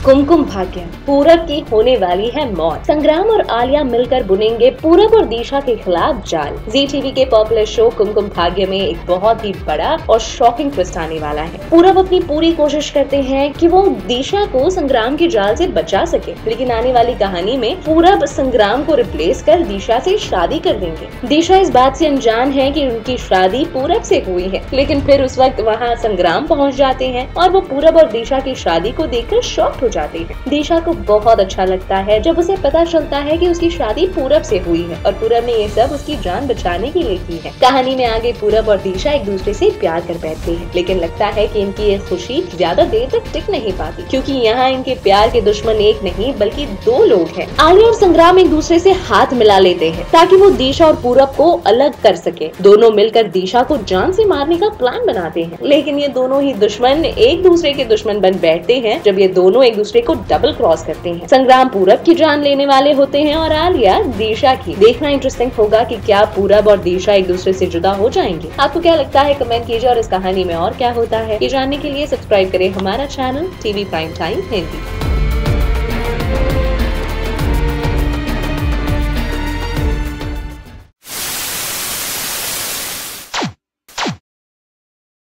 कुमकुम भाग्य, पूरब की होने वाली है मौत। संग्राम और आलिया मिलकर बुनेंगे पूरब और दिशा के खिलाफ जाल। जी टीवी के पॉपुलर शो कुमकुम भाग्य में एक बहुत ही बड़ा और शॉकिंग ट्विस्ट आने वाला है। पूरब अपनी पूरी कोशिश करते हैं कि वो दिशा को संग्राम के जाल से बचा सके, लेकिन आने वाली कहानी में पूरब संग्राम को रिप्लेस कर दिशा से शादी कर देंगे। दिशा इस बात से अनजान है कि उनकी शादी पूरब से हुई है, लेकिन फिर उस वक्त वहाँ संग्राम पहुँच जाते हैं और वो पूरब और दिशा की शादी को देखकर शॉक्ड हो जाते हैं। दिशा को बहुत अच्छा लगता है जब उसे पता चलता है कि उसकी शादी पूरब से हुई है और पूरब ने ये सब उसकी जान बचाने के लिए की है। कहानी में आगे पूरब और दिशा एक दूसरे से प्यार कर बैठते हैं, लेकिन लगता है कि इनकी ये खुशी ज्यादा देर तक टिक नहीं पाती, क्योंकि यहाँ इनके प्यार के दुश्मन एक नहीं बल्कि दो लोग हैं। आलिया और संग्राम एक दूसरे से हाथ मिला लेते हैं ताकि वो दिशा और पूरब को अलग कर सके। दोनों मिलकर दिशा को जान से मारने का प्लान बनाते हैं, लेकिन ये दोनों ही दुश्मन एक दूसरे के दुश्मन बन बैठते हैं जब ये दोनों एक दूसरे को डबल क्रॉस करते हैं। संग्राम पूरब की जान लेने वाले होते हैं और आलिया दिशा की। देखना इंटरेस्टिंग होगा कि क्या पूरब और दिशा एक दूसरे से जुदा हो जाएंगे। आपको क्या लगता है कमेंट कीजिए, और इस कहानी में और क्या होता है ये जानने के लिए सब्सक्राइब करें हमारा channel TV prime time Hindi.